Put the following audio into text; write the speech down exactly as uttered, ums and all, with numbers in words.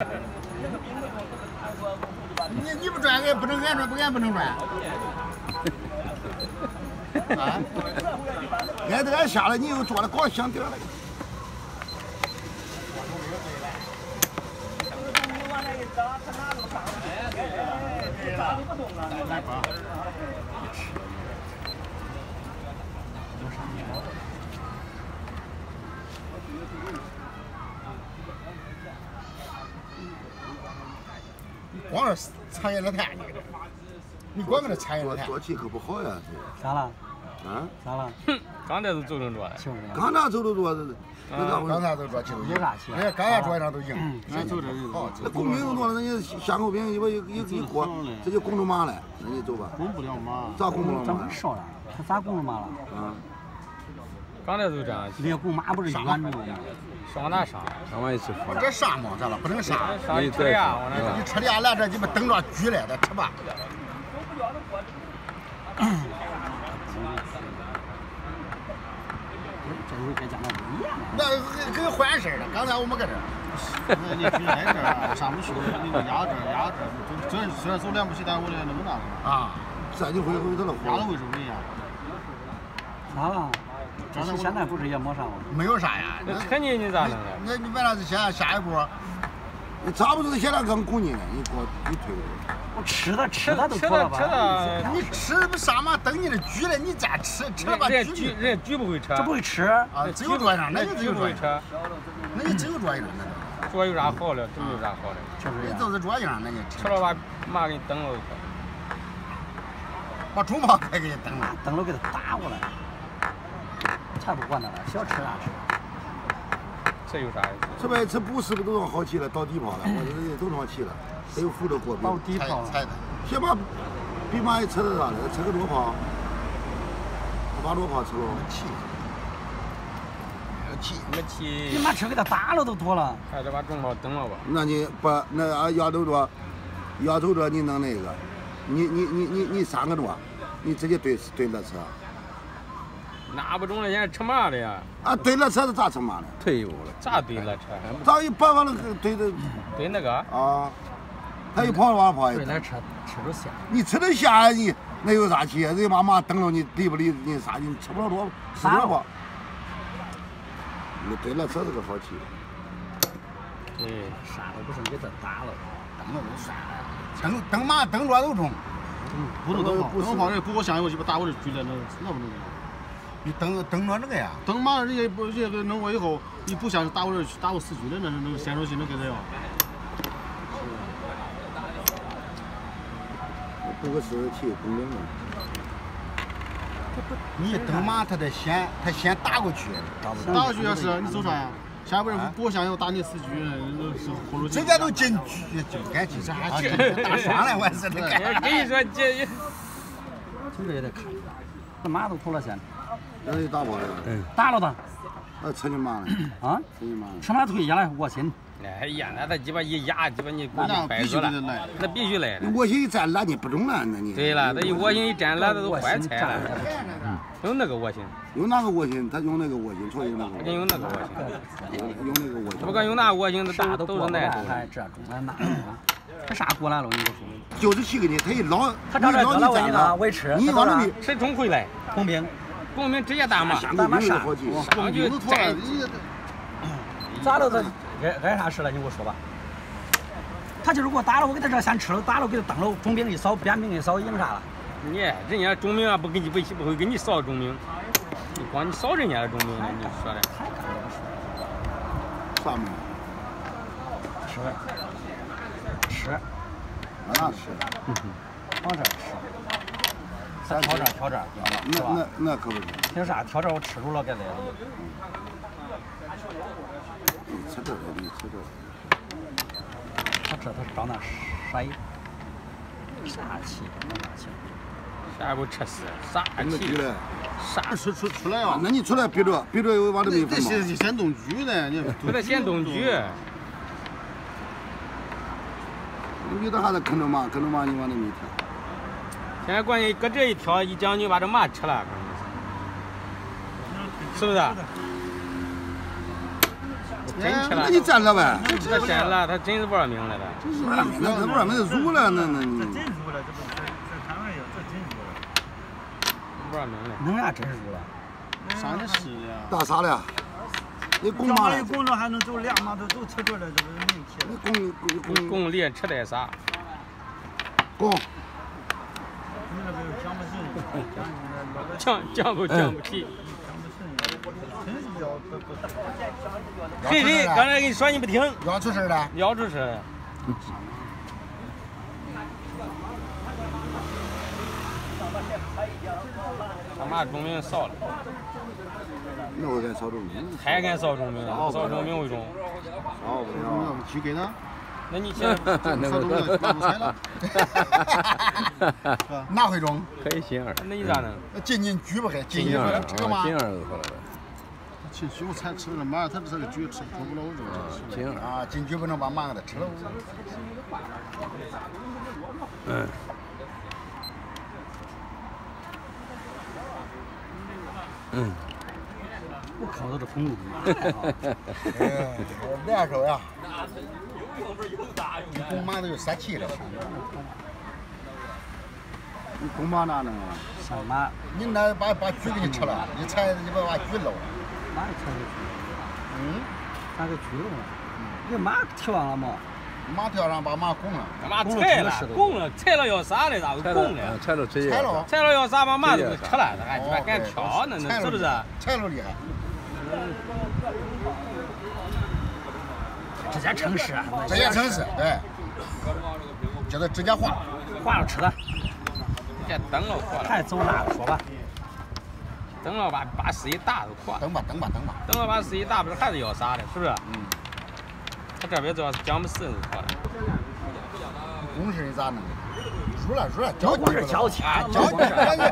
你你不转俺不能俺转，不俺不能转。啊！俺这俺下来，你又做了光响点了。光是产业热谈，你你光搁这产业热谈， 做起可不好呀！ 咋了？ 啊？ 咋了？ 刚才都走成这， 刚才走着做， 那刚才都做起有啥气？ 人家刚才桌上都赢， 俺走这好。那工兵多了，人家下口兵一把一一一过，这就攻着马了，那你走吧。 攻不了马。 咋攻不了马？ 怎么少了？他咋攻着马了？ 啊。 刚才都这样。 那攻马不是远路吗？ 上哪上？ 上完一次。 我这上嘛，咋了？不能上。 上一车呀，我那你车里来这鸡巴等着狙来，再吃吧。 这回跟咱那不一样。 那跟换事了，刚才我们搁这。 那你去在这儿上不去，你压这压这，虽然虽然走两步棋，但是我的那么大个。 啊， 这就回回头了。 压了为什么呀？ 咋了？这是现在不是也没啥吗？ 没有啥呀。 那肯定你咋弄的？ 那你完了是下下一步。 你咋不是现在刚供你呢？你给我你推过去。 我吃的吃的都脱了吧？ 吃的， 你吃不上嘛？等你的举了，你再吃吃吧。 人举人举不会吃， 这不会吃啊？只有桌上，那就只有桌上。 那你只有桌上那个。桌有啥好的？真有啥好的？ 你就是桌上，那你吃了把马给你蹬了。 把猪毛快给你蹬了， 蹬了给他打过来。才不管他了，想吃啥吃。 这有啥意思？ 这边吃不是不是都上好骑了，到地跑了，我这人都上骑了，还有扶着过到地跑踩的。 先把比马也吃了啥了？吃个裸跑，把裸跑吃了。 气，没气， 没气。 你妈车给他打了都脱了。 还得把中跑蹬了吧？ 那你把那啊压走着，压走着你弄那个，你你你你你三个多，你直接对对那车。 拿不中了，现在吃马的呀！ 啊，对那车是咋吃马的？ 退伍了。 咋对那车？ 咋一跑完了对的？ 对那个。 啊。他一跑往跑一。 对那车吃着下。 你吃得下你那有啥气？人家把马蹬了你理不理你啥？你吃不了多，吃不了跑。你对那车是个好气。 对，啥都不是给他打了， 蹬了都算了，蹬蹬马蹬着都中。 不能蹬跑，蹬跑人不过香油，鸡巴打我这举来，那那不能。 你蹬蹬着那个呀？ 蹬马人家不人家给弄过以后，你不像是打我这打我四局的，那那个先手性能给他要。 不过是气公平的。 你蹬马，他得先他先打过去， 打过去要是你走啥呀？下边人不香油打你四局，是后头。 人家都进局，就该进这还进打双了，我是那个。 跟你说这， 这个也得看。那马都脱了先。 那你打不了。 嗯。打了他。 那吃你妈了。 啊？ 吃你妈了。 吃马腿下来卧薪。 哎呀，那他鸡巴一压，鸡巴你那掰死了，那必须来。 卧薪一站烂你不中了，那你。 对了，他一卧薪一站烂，他都坏菜了。用那个卧薪。 用哪个卧薪？他用那个卧薪，所以用那个。 他用那个卧薪。 用那个卧薪。 不管用哪卧薪， 啥都都是那种。还这种还那种。这啥过来了？你给我说。 就是气给你，他一捞， 他找这得了，我给他维持。 你往那里谁冲回来？ 工兵。 工兵直接打马。 打马杀。 上去摘。 咋了？他挨挨啥事了？你给我说吧。他就是给我打了，我给他这先吃了，打了，给他蹬了，中兵一扫，边兵一扫，赢啥了？ 你人家中兵啊，不给你不不会给你扫中兵，你光你扫人家的中兵呢，你说的。 太干了， 啥嘛？ 吃，吃， 哪吃？ 嗯哼，往这吃。咱挑这挑这， 那那那可不是。 凭啥挑这我吃住了该来了？ 你吃这个，你吃这个。 他这他长那色，啥气？啥气？ 啥不吃死？啥气？啥出出出来啊？ 那你出来憋着，憋着又往这里分嘛？ 这先动局呢，你不得先动局。 你到还得坑着马，坑着马你往那里跳。 现在关键搁这一挑，一将就把这马吃了，是不是？ 真吃了。 那你占了呗？ 他真了，他真是玩命了的。 那那玩命的入了，那那。 这真入了，这不这这开玩笑，这真入了。 玩命了。 能啥真入了？ 啥的是呀？ 打啥了？你拱嘛了？ 你拱着还能走两码都都吃出来，这不是命题你了。 拱拱拱连吃点啥？ 拱。 你那个讲不顺， 讲讲不讲不起。 讲不顺，真是要不不。 嘿嘿，刚才跟你说你不听。 要出事了。 要出事。他妈钟鸣少了。 那我敢扫钟鸣。 还敢扫钟鸣？扫钟鸣为钟。 扫不了。 举给呢？ 那你现在扫钟鸣拿不彩了。 哪回钟？ 可以新二。 那你咋弄？ 进进举不开，进进二， 这个嘛。 新二就好了。 进局我才吃了，马上他这个局吃做不了肉。 新二啊，进局不能把马给他吃了。 嗯。嗯。 我靠，这风路。 哎，两手呀。你拱马都有杀气了。 你拱马哪能啊？ 上马。 你那把把局给你吃了，你踩你把把局漏了。 马踩个局。 嗯。 踩个局了嘛？这马跳上了嘛？ 马跳上把马拱了。 他妈踩了，拱了，踩了要啥的？咋会拱了？ 踩了直接。 踩了。 踩了要啥？把马都给吃了，他还鸡巴敢跳呢？那是不是？ 踩了厉害。 直接城市， 直接城市，对，叫他直接画， 画了吃的， 这蹬了过了， 还走哪个说吧？ 蹬了把把司机打都垮， 蹬吧蹬吧蹬吧， 蹬了把司机打不是还是要啥的，是不是？嗯。他这边主要是讲不死就垮了。 公事你咋弄？入了入了，交公事交钱， 交钱。